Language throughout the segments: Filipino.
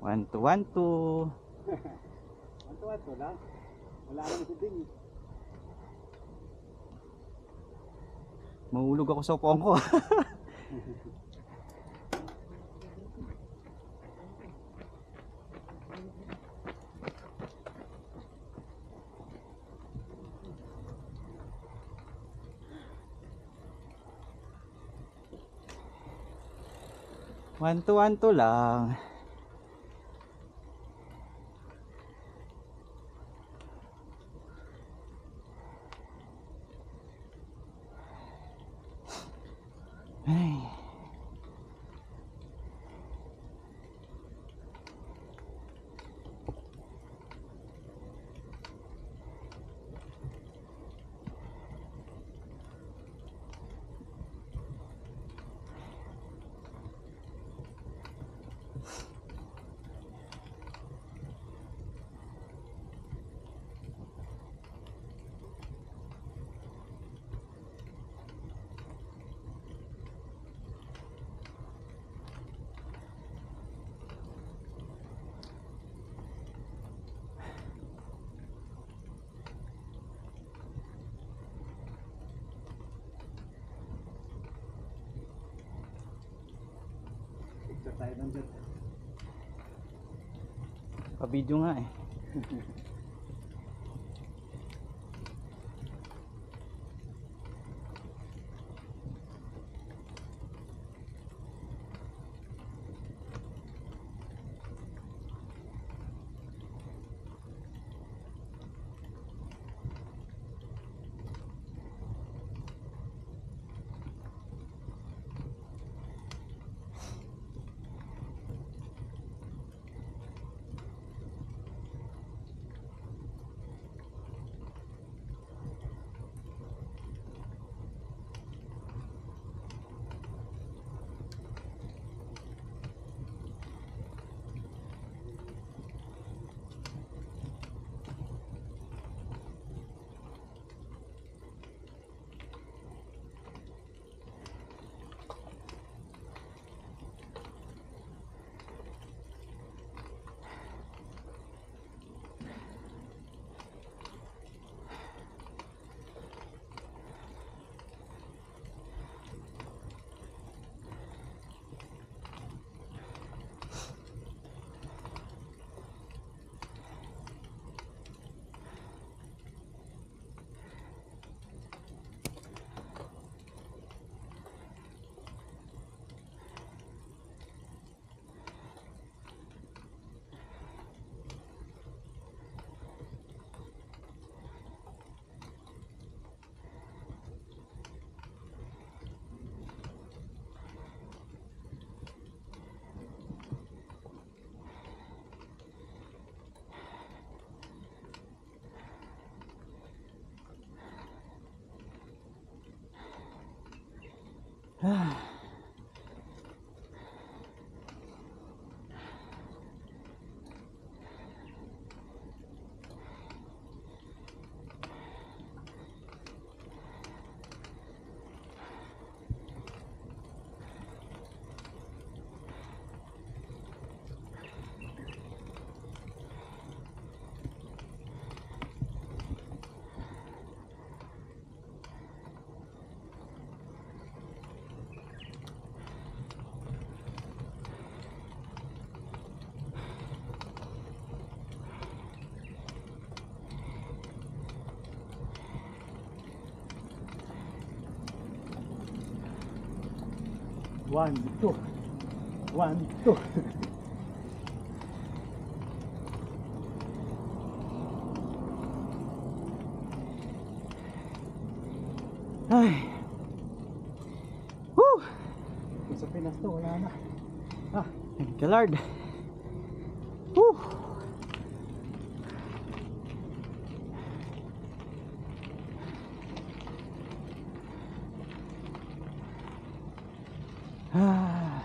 1 to 1 to. Ito lang. Wala naman si Ding. Mahulog ako sa upuan ko. One to lang. Ay. Picture tayo ng dyan. Pa-video nga eh. One, two. One, two. Ay. Woo! Sa Pinas to, wala na. Thank you, Lord. Woo! Ah.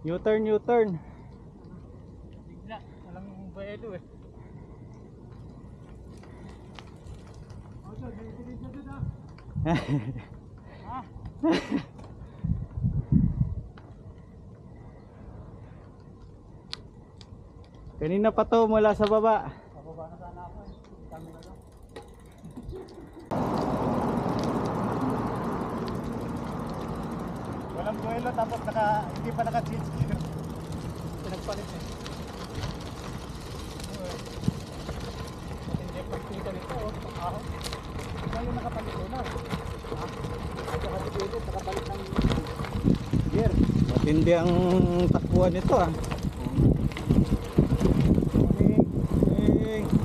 U-turn, U-turn. Bigla, walang buwelo eh. Kanina pa to mula sa baba. Pababa na sana ako eh. Kami na lang. Walang buwelo tapos hindi pa naka-change gear. Pinagpalit eh. Hindi pagkita nito oh. Ako. Ito yung nakapalit ko na. Nakapalit ng gear. Matindi ang takbuhan nito ah. Eh,